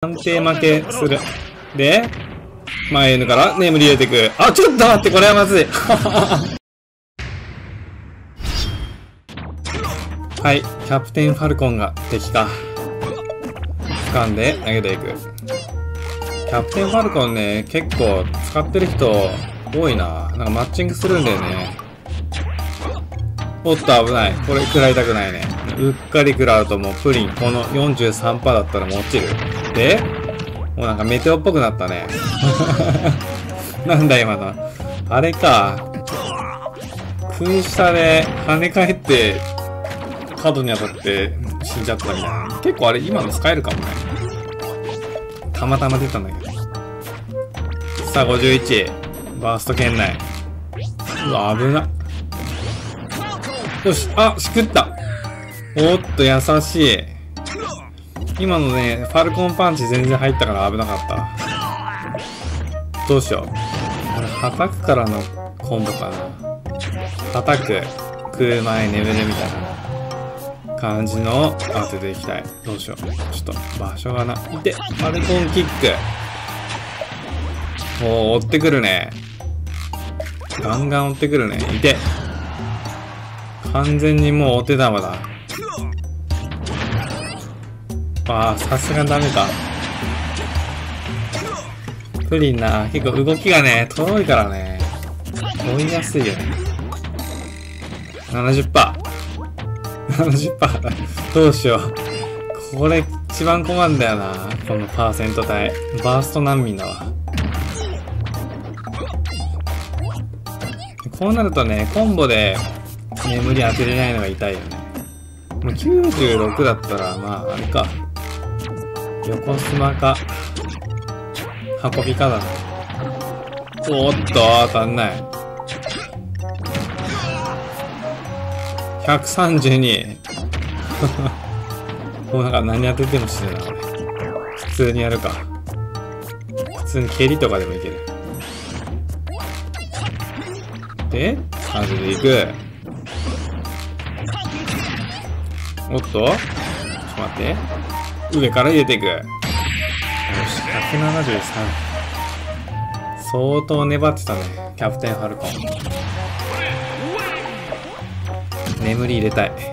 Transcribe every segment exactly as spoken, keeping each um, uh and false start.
判定負けする。で、前のから眠り入れてく。あ、ちょっと待って、これはまずい。はい、キャプテンファルコンが敵か。掴んで投げていく。キャプテンファルコンね、結構使ってる人多いな。なんかマッチングするんだよね。おっと危ない。これ食らいたくないね。うっかり食らうともうプリン、この よんじゅうさんパーセント だったらもう落ちる。で、もうなんかメテオっぽくなったね。なんだ今の。あれか。空下で跳ね返って、角に当たって死んじゃったみたいな。結構あれ今の使えるかもね。たまたま出たんだけど。さあごじゅういち。バースト圏内。うわ、危な。よし、あ、しくった。おっと、優しい。今のね、ファルコンパンチ全然入ったから危なかった。どうしよう。これ、叩くからのコンボかな。叩く、食う前眠るみたいな感じの当てていきたい。どうしよう。ちょっと場所がな。いて、ファルコンキック。おー、追ってくるね。ガンガン追ってくるね。いて。完全にもうお手玉だ。ああ、さすがダメか。プリンな、結構動きがね、遠いからね。追いやすいよね。ななじゅっパーセント。ななじゅっパーセント どうしよう。これ一番困るんだよな。このパーセント帯。バースト難民だわ。こうなるとね、コンボで眠り当てれないのが痛いよね。もうきゅうじゅうろくだったら、まあ、あれか。横スマか、運びかだな。おっと、当たんない。ひゃくさんじゅうに。もうなんか何当てても死ぬな、これ。普通にやるか。普通に蹴りとかでもいける。で、当てていく。おっと、ちょっと待って。上から入れていく。よし、ひゃくななじゅうさん。相当粘ってたね、キャプテンファルコン。眠り入れたい。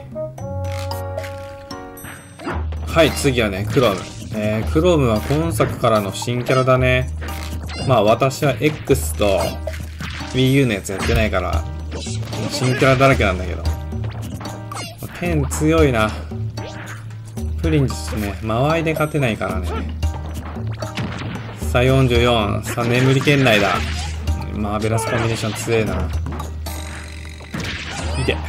はい、次はね、クローム。えー、クロームは今作からの新キャラだね。まあ私は X と Wii U のやつやってないから、新キャラだらけなんだけど。剣強いな。プリンですね、間合いで勝てないからね。さあよんじゅうよん。さあ眠り圏内だ。マーベラスコンビネーション強えな。いて。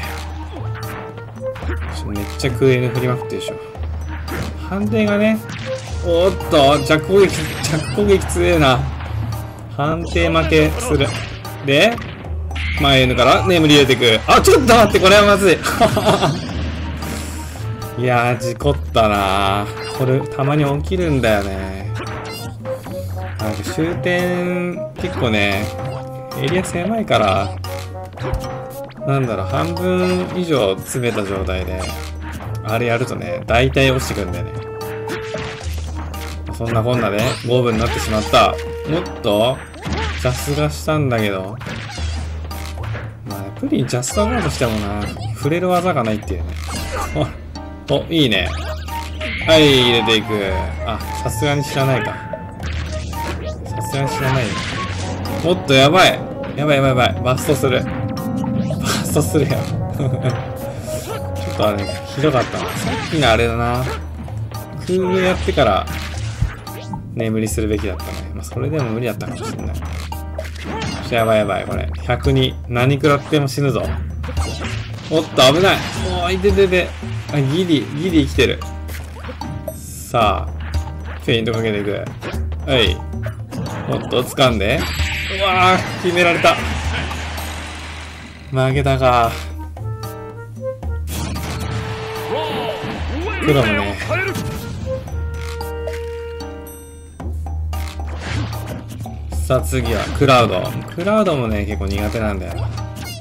めっちゃ空 N 振りまくってるでしょ。判定がね。おっと、弱攻撃、弱攻撃強えな。判定負けする。で、前 N から眠り入れていく。あ、ちょっと待って、これはまずい。いやー、事故ったなー。これ、たまに起きるんだよね。なんか終点、結構ね、エリア狭いから、なんだろう、半分以上詰めた状態で、あれやるとね、大体落ちてくんだよね。そんなこんなで、ごぶになってしまった。もっと、ジャスがしたんだけど、まあ、プリンジャストガードしてもな、触れる技がないっていうね。お、いいね。はい、入れていく。あ、さすがに知らないか。さすがに知らないよ。おっと、やばい。やばいやばいやばい。バストする。バストするよ。ちょっとあれ、ひどかったな。さっきのあれだな。空軍やってから、眠りするべきだったね。まあ、それでも無理だったかもしれない。やばいやばい、これ。ひゃくに、何食らっても死ぬぞ。おっと、危ない。おー、いててて。あ、ギリ、ギリ生きてる。さあ、フェイントかけていく。はい。おっと、掴んで。うわー、決められた。負けたか。黒もね。さあ、次はクラウド。クラウドもね、結構苦手なんだよな。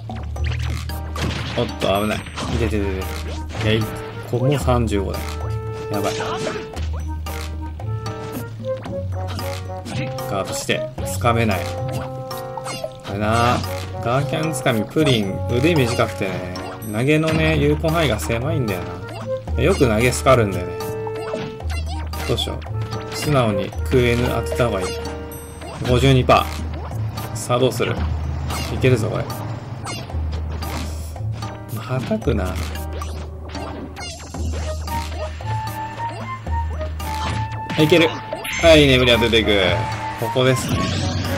おっと、危ない。いてててて。いや、ここもさんじゅうごだ。やばい。 ガードして、つかめない。これな、ガーキャンつかみプリン、腕短くてね、投げのね、有効範囲が狭いんだよな。よく投げスカるんだよね。どうしよう。素直に空 N 当てた方がいい。ごじゅうにパーセント。さあどうする？いけるぞ、これ。はたくな。いける。はい、眠り当てていく。ここですね。よ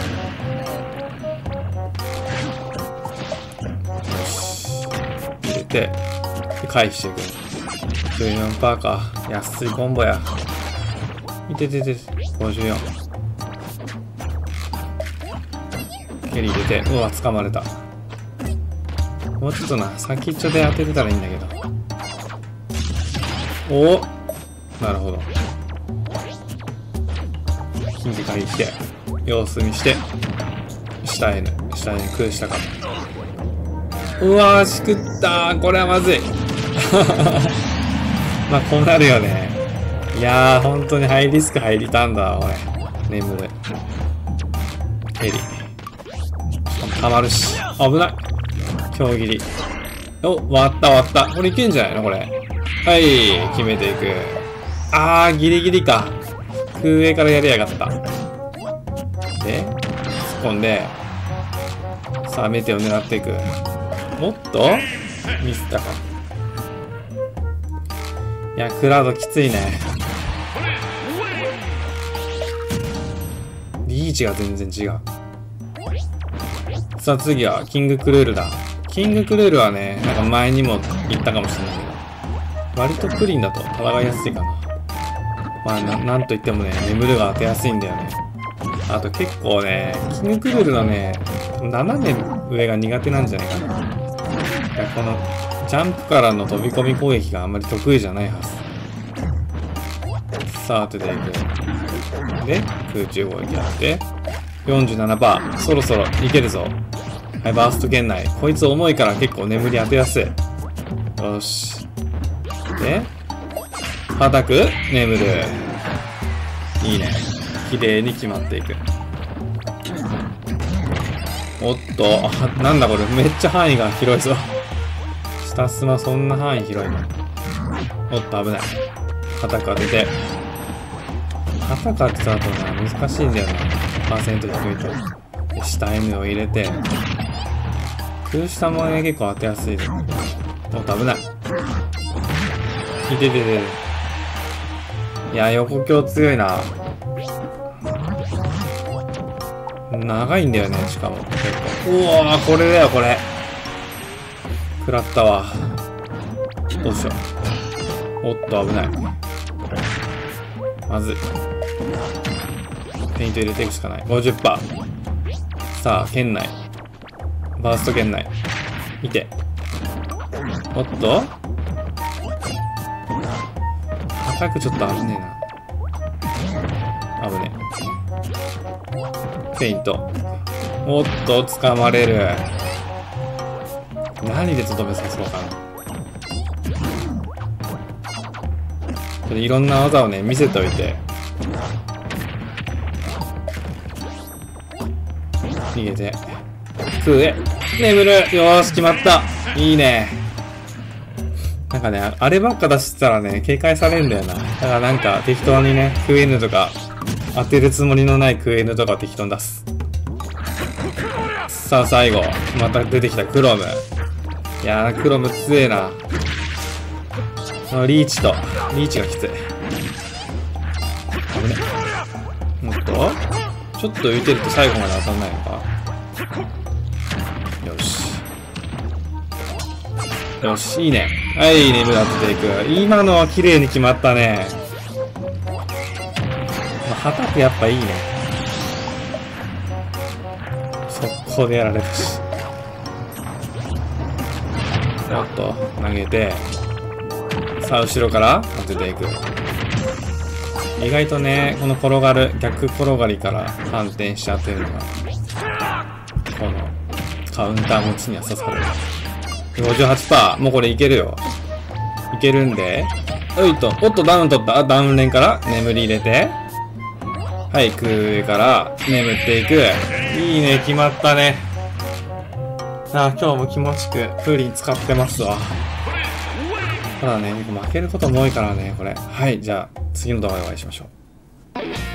し。入れて、回避していく。じゅうよんパーセント か。安いコンボや。いててて、ごじゅうよん。蹴り入れて、うわ、掴まれた。もうちょっとな、先っちょで当ててたらいいんだけど。おお、なるほど。近似回避して、様子見して、下 N、下 N 空下か。うわー、しくったー。これはまずい。まあ、こうなるよね。いやー、本当にハイリスク入りたんだ、俺。眠る。蹴り。しかも溜まるし。危ない。強切り。お、割った割った。これいけんじゃないのこれ。はい、決めていく。あー、ギリギリか。空上からやりやがった。で、突っ込んで、さあ、メテを狙っていく。おっとミスったか。いや、クラウドきついね。リーチが全然違う。さあ、次は、キングクルールだ。キングクルールはね、なんか前にも言ったかもしれないけど、割とプリンだと戦いやすいかな。まあな、なんといってもね、眠るが当てやすいんだよね。あと結構ね、キングクルールのね、斜め上が苦手なんじゃないかな。いや、この、ジャンプからの飛び込み攻撃があんまり得意じゃないはず。さあ、当てていく。で、空中攻撃やって、よんじゅうななパーセント。そろそろいけるぞ。はい、バースト圏内。こいつ重いから結構眠り当てやすい。よし。で、はたく、眠る。いいね。綺麗に決まっていく。おっと、あ、なんだこれ。めっちゃ範囲が広いぞ。下スマそんな範囲広いの。おっと、危ない。はたく当てて。はたく当てた後な、難しいんだよな。パーセント低いと。で、下 N を入れて。空下もね、結構当てやすいです。おっと、危ない。いててて。いや、横強強いな。長いんだよね、しかも。結構。うわー、これだよ、これ。食らったわ。どうしよう。おっと、危ない。まずい。ペイント入れていくしかない。ごじゅっパーセント。さあ、圏内。バースト圏内。見て。おっとアタックちょっと危ねえな。危ねえ。フェイント。おっと、掴まれる。何でとどめさそうかな。ちょっといろんな技をね、見せておいて。逃げて。空へ。眠る。よーし、決まった。いいね。なんかね、あればっか出してたらね、警戒されるんだよな。だからなんか適当にね、クエ N とか、当てるつもりのないクエ N とかを適当に出す。さあ最後、また出てきたクロム。いやー、クロム強えな。リーチと、リーチがきつい。危ね。もっとちょっと浮いてると最後まで当たんないのか。よし。よし、いいね。はい、眠らせていく。今のは綺麗に決まったね。はたくやっぱいいね。速攻でやられるし。ちょっと投げて、さあ後ろから当てていく。意外とね、この転がる、逆転がりから反転しちゃってるのが、このカウンター持ちには刺さる。ごじゅうはちパーセント。もうこれいけるよ。いけるんで。おいと、おっとダウン取った。ダウンレンから眠り入れて。 はい、上から眠っていく。いいね、決まったね。ああ、今日も気持ちくプリン使ってますわ。ただね、負けることも多いからね、これ。はい、じゃあ次の動画でお会いしましょう。